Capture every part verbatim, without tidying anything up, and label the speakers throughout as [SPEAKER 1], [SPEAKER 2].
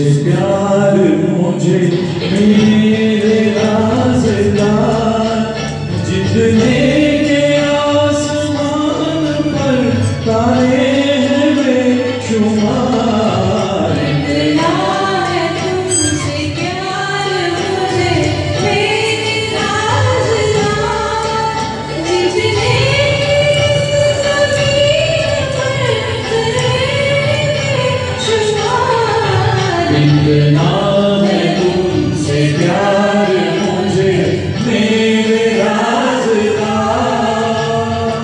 [SPEAKER 1] तुमसे प्यार मुझे मेरे राज़दार, जितने के आसमान पर तारे हैं बेशुमार।
[SPEAKER 2] इतना है तुमसे प्यार मुझे मेरे राज़दार, जितने ज़मीन पर तारे बेशुमार।
[SPEAKER 1] इतना है तुमसे प्यार मुझे मेरे राज़दार।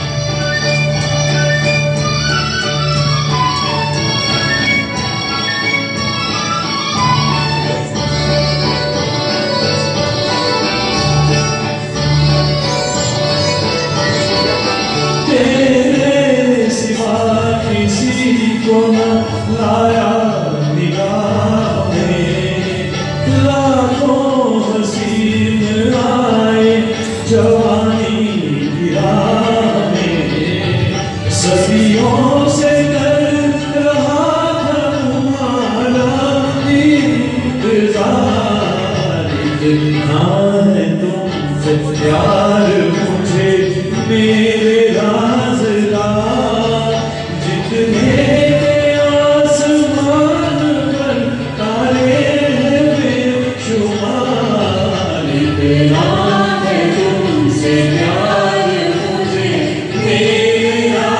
[SPEAKER 1] तेरे सिवा किसी को न लाया निगाह में, लाखों हसीन आए जवानी की राह में। सदियों से कर रहा था तुम्हारा इंतजार। इतना है तुमसे प्यार मुझे मेरे राज़दार, जितने के आसमान पर तारे हैं बेशुमार। इतना है तुमसे प्यार मुझे मेरे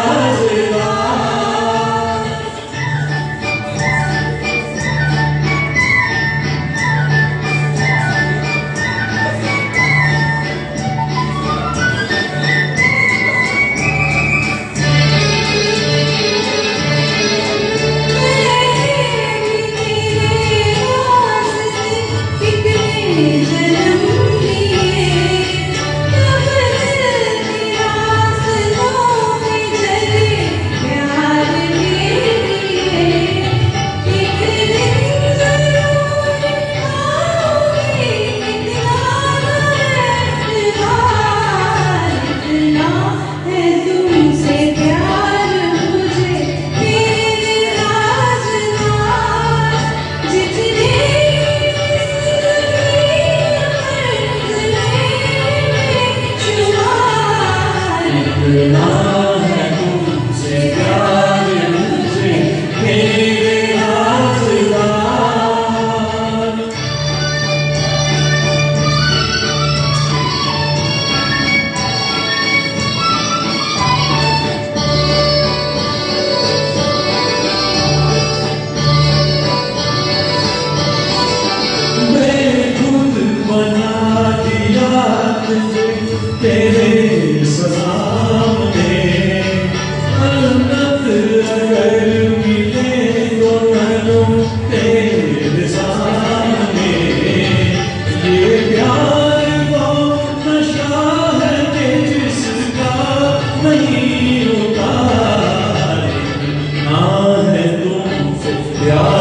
[SPEAKER 1] राज़दार। इतना है तुमसे प्यार मुझे मेरे राज़दार। मैं खुद बना दिया तुझे तेरे सामने, अन्नत अगर मिले तो मैं तेरे सामने। ये प्यार वो नशा है कि जिसका नहीं होता। इतना है तुमसे प्यार